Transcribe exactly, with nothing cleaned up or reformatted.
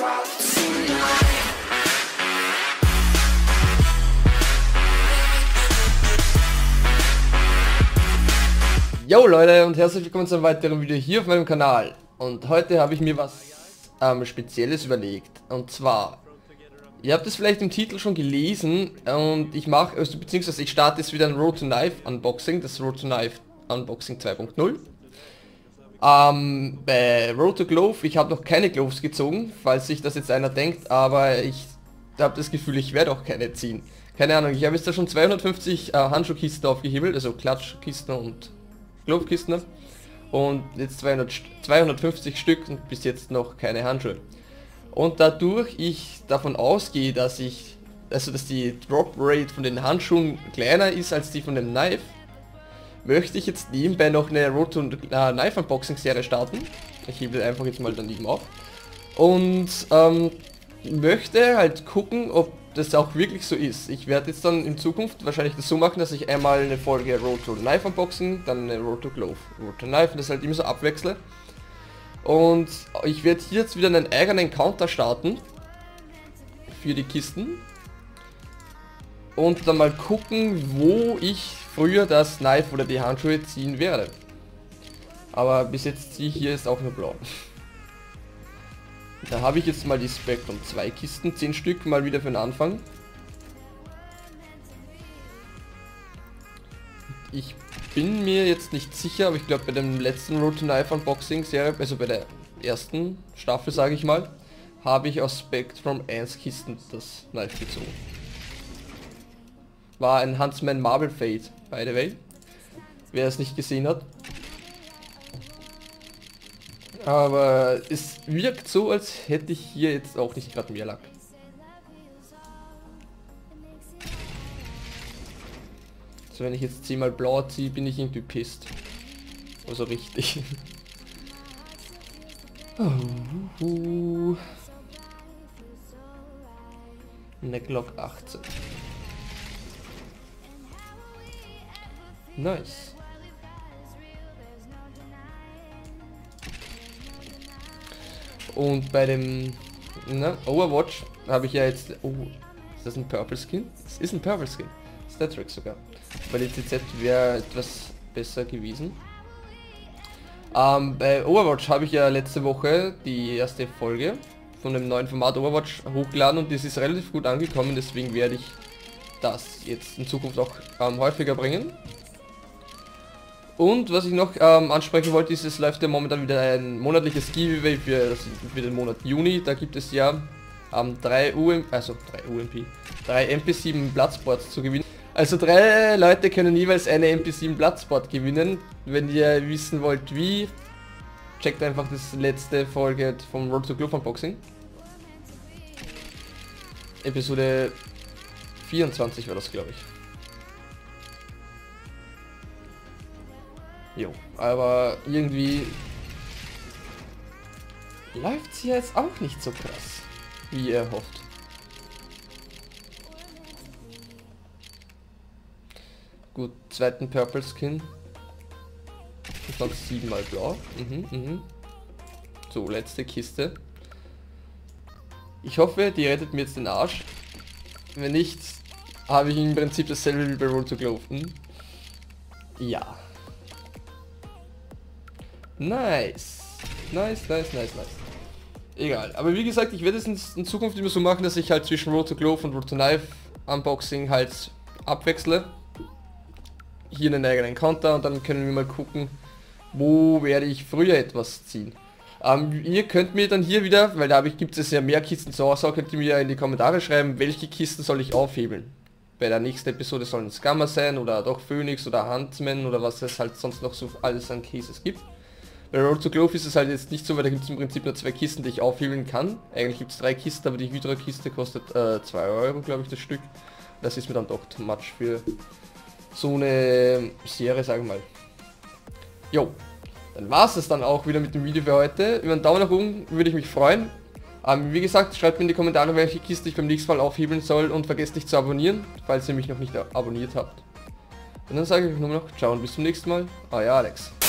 drop tonight. Yo Leute und herzlich willkommen zu einem weiteren Video hier auf meinem Kanal. Und heute habe ich mir was ähm, Spezielles überlegt. Und zwar, ihr habt es vielleicht im Titel schon gelesen und ich mache, also beziehungsweise ich starte jetzt wieder ein Road to Knife Unboxing, das Road to Knife Unboxing zwei punkt null. Ähm, bei Road to Glove, ich habe noch keine Gloves gezogen, falls sich das jetzt einer denkt, aber ich habe das Gefühl, ich werde auch keine ziehen. Keine Ahnung, ich habe jetzt da schon zweihundertfünfzig äh, Handschuhkisten aufgehebelt, also Klatschkisten und Glove-Kisten und jetzt zweihundert, zweihundertfünfzig Stück und bis jetzt noch keine Handschuhe. Und dadurch ich davon ausgehe, dass ich, also dass die Drop Rate von den Handschuhen kleiner ist als die von dem Knife, möchte ich jetzt nebenbei noch eine Road to Knife Unboxing Serie starten. Ich hebe einfach jetzt mal daneben auf und ähm, möchte halt gucken, ob das auch wirklich so ist. Ich werde jetzt dann in Zukunft wahrscheinlich das so machen, dass ich einmal eine Folge Road to Knife Unboxing, dann eine Road to Glove, Road to Knife und das halt immer so abwechsle. Und ich werde hier jetzt wieder einen eigenen Counter starten für die Kisten und dann mal gucken, wo ich früher das Knife oder die Handschuhe ziehen werde. Aber bis jetzt ziehe ich hier ist auch nur blau. Da habe ich jetzt mal die Spectrum zwei Kisten, zehn Stück mal wieder für den Anfang. Ich bin mir jetzt nicht sicher, aber ich glaube bei dem letzten Road to Knife Unboxing Serie, also bei der ersten Staffel sage ich mal, habe ich aus Spectrum eins Kisten das Knife gezogen. War ein Huntsman Marble Fade, by the way, wer es nicht gesehen hat. Aber es wirkt so, als hätte ich hier jetzt auch nicht gerade mehr Lack. So, wenn ich jetzt zehnmal blau ziehe, bin ich irgendwie pisst. Also richtig. Oh, Necklock achtzehn. Nice. Und bei dem na, Overwatch habe ich ja jetzt... Oh, ist das ein Purple Skin? Es ist ein Purple Skin. Statrix sogar. Bei der T Z wäre etwas besser gewesen. Ähm, bei Overwatch habe ich ja letzte Woche die erste Folge von dem neuen Format Overwatch hochgeladen und das ist relativ gut angekommen, deswegen werde ich das jetzt in Zukunft auch ähm, häufiger bringen. Und was ich noch ähm, ansprechen wollte, ist, es läuft ja momentan wieder ein monatliches Giveaway für, für den Monat Juni. Da gibt es ja ähm, drei U M, also drei U M P, drei M P sieben Bloodsports zu gewinnen. Also drei Leute können jeweils eine M P sieben Bloodsport gewinnen. Wenn ihr wissen wollt wie, checkt einfach das letzte Folge vom Road to Glove Unboxing. Episode vierundzwanzig war das, glaube ich. Jo, aber irgendwie läuft sie jetzt auch nicht so krass, wie ihr hofft. Gut, zweiten Purple Skin. Und dann siebenmal blau. Mhm, mhm. So, letzte Kiste. Ich hoffe, die rettet mir jetzt den Arsch. Wenn nicht, habe ich im Prinzip dasselbe wie bei Road to Glove. Hm? Ja. Nice. Nice, nice, nice, nice. Egal. Aber wie gesagt, ich werde es in, in Zukunft immer so machen, dass ich halt zwischen Road to Glove und Road to Knife Unboxing halt abwechsle. Hier einen eigenen Counter und dann können wir mal gucken, wo werde ich früher etwas ziehen. Ähm, ihr könnt mir dann hier wieder, weil da gibt es ja mehr Kisten zur Auswahl, könnt ihr mir in die Kommentare schreiben, welche Kisten soll ich aufhebeln. Bei der nächsten Episode sollen es Gamma sein oder doch Phoenix oder Huntsman oder was es halt sonst noch so alles an Cases gibt. Bei Road to Glove ist es halt jetzt nicht so, weil da gibt es im Prinzip nur zwei Kisten, die ich aufhebeln kann. Eigentlich gibt es drei Kisten, aber die Hydra-Kiste kostet äh, zwei Euro, glaube ich, das Stück. Das ist mir dann doch too much für so eine Serie, sagen wir mal. Jo, dann war es dann auch wieder mit dem Video für heute. Über einen Daumen nach oben würde ich mich freuen. Ähm, wie gesagt, schreibt mir in die Kommentare, welche Kiste ich beim nächsten Mal aufhebeln soll und vergesst nicht zu abonnieren, falls ihr mich noch nicht abonniert habt. Und dann sage ich nur noch ciao und bis zum nächsten Mal. Euer Alex.